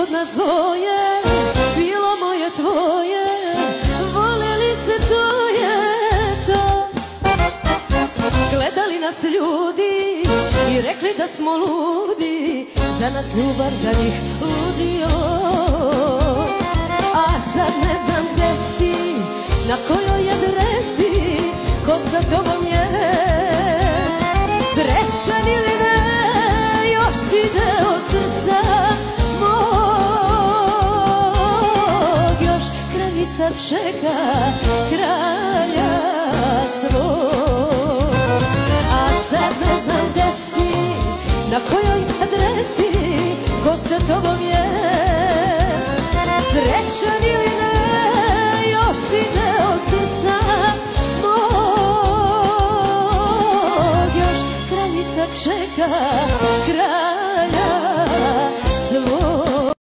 od nas dvoje, bilo moje tvoje, voljeli se, to je to. Gledali nas ljudi i rekli da smo ludi, za nas ljubav, za njih ludio. A sad ne znam gde si, na kojoj adresi, ko sa tobom je, srećan ili ne, još si deo srca mog. Još kraljica čeka kralja svog. A sad ne znam gde si, na kojoj adresi, ko sa tobom je, srećan ili ne, još si deo srca mog. Još kraljica čeka kralja